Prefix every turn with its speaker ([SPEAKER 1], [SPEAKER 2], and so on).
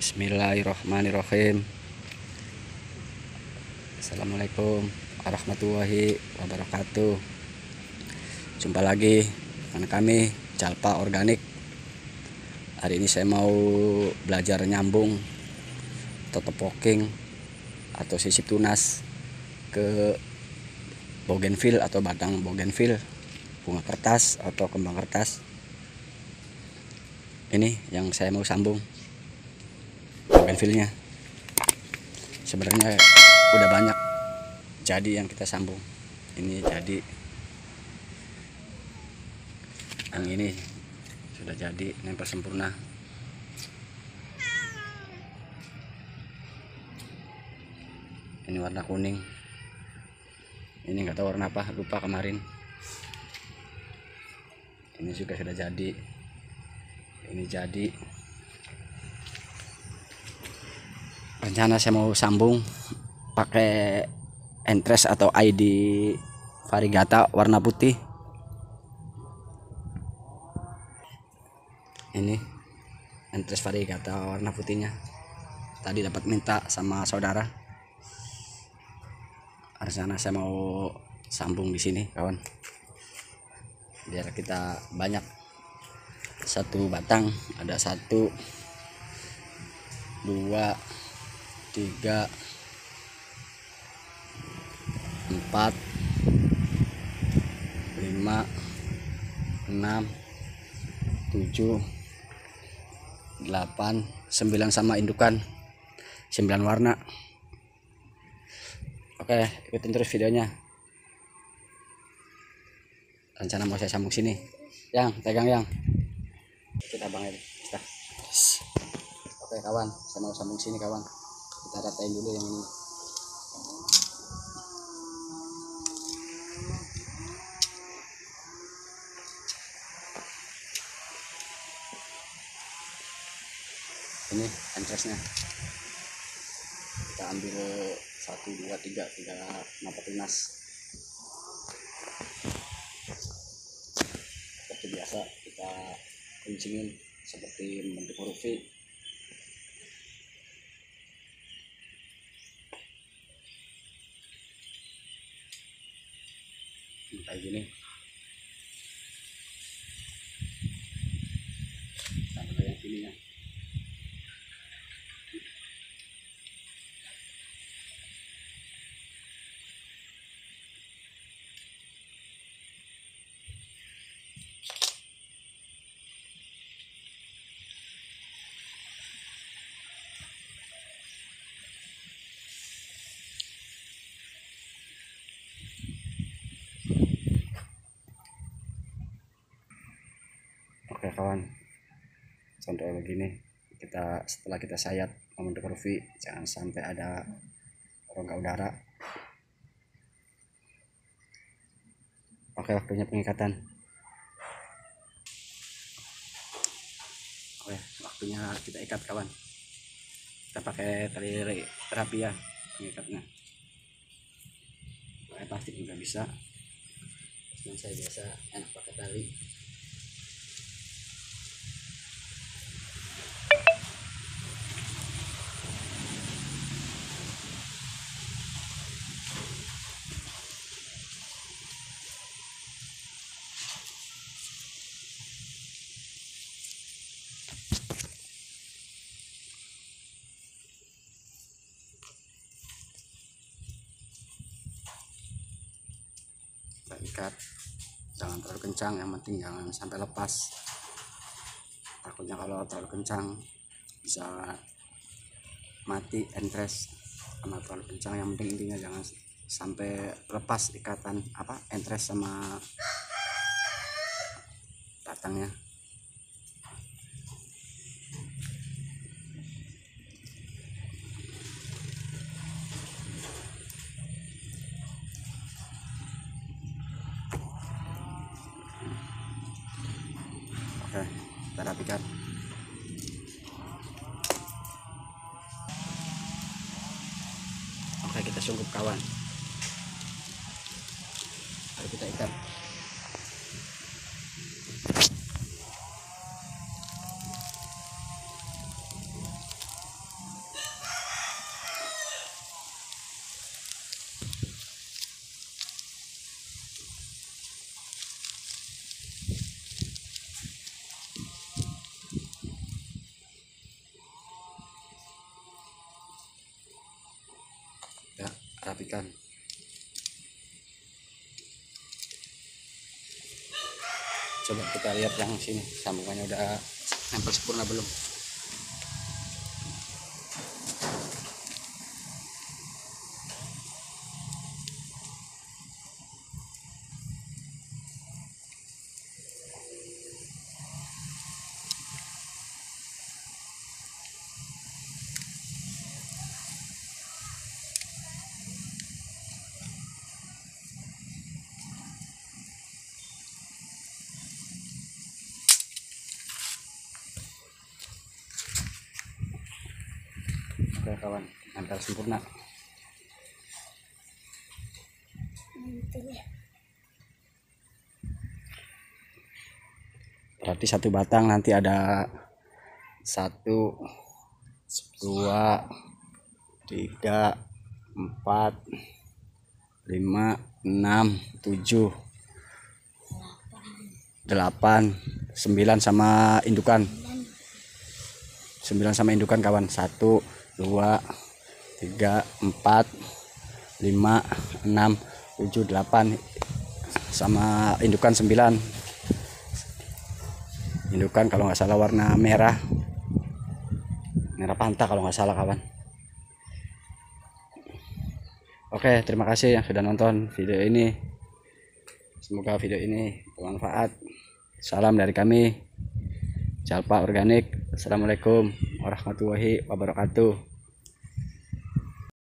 [SPEAKER 1] Bismillahirrahmanirrahim. Assalamualaikum warahmatullahi wabarakatuh. Jumpa lagi dengan kami Jalpa Organik. Hari ini saya mau belajar nyambung atau poking atau sisip tunas ke bougainville atau batang bougainville, bunga kertas atau kembang kertas. Ini yang saya mau sambung bougainville-nya. Sebenarnya udah banyak jadi yang kita sambung. Ini jadi yang ini sudah jadi nempel sempurna. Ini warna kuning. Ini nggak tahu warna apa, lupa kemarin. Ini juga sudah jadi. Ini jadi. Rencana saya mau sambung pakai entres atau ID variegata warna putih. Ini entres variegata warna putihnya. Tadi dapat minta sama saudara. Rencana saya mau sambung di sini, kawan. Biar kita banyak. Satu batang ada 1, 2, 3, 4, 5, 6, 7, 8, 9 sama indukan 9 warna. Oke, ikutin terus videonya. Rencana mau saya sambung sini. Yang pegang yang kita bangin. Oke kawan, saya mau sambung sini kawan. Kita ratain dulu yang ini. Ini entresnya. Kita ambil 1, 2, 3 mata tunas. Seperti biasa kita kencingin seperti membentuk huruf V. Kayak gini. Sampai yang sini ya. Oke kawan, contohnya begini. Setelah kita sayat membentuk huruf V, jangan sampai ada rongga udara. Oke, waktunya pengikatan. Oke, waktunya kita ikat kawan. Kita pakai tali rapia pengikatnya. Pakai plastik juga bisa. Dan saya biasa enak pakai tali. Ikat, jangan terlalu kencang, yang penting jangan sampai lepas. Takutnya kalau terlalu kencang bisa mati entres. Karena terlalu kencang, yang penting intinya jangan sampai lepas ikatan entres sama batangnya. Oke, kita rapikan. Oke, kita sunggup kawan. Lalu kita ikat. rapikan. Coba kita lihat yang sini, sambungannya udah nempel sempurna belum. Oke kawan, nempel sempurna. Berarti satu batang nanti ada 1, 2, 3, 4, 5, 6, 7, 8, 9 sama indukan. 9 sama indukan kawan. 1, 2, 3, 4, 5, 6, 7, 8 sama indukan 9. Indukan kalau nggak salah warna merah panta kalau nggak salah kawan. Oke, terima kasih yang sudah nonton video ini. Semoga video ini bermanfaat. Salam dari kami, Jalpa Organik. Assalamualaikum warahmatullahi wabarakatuh.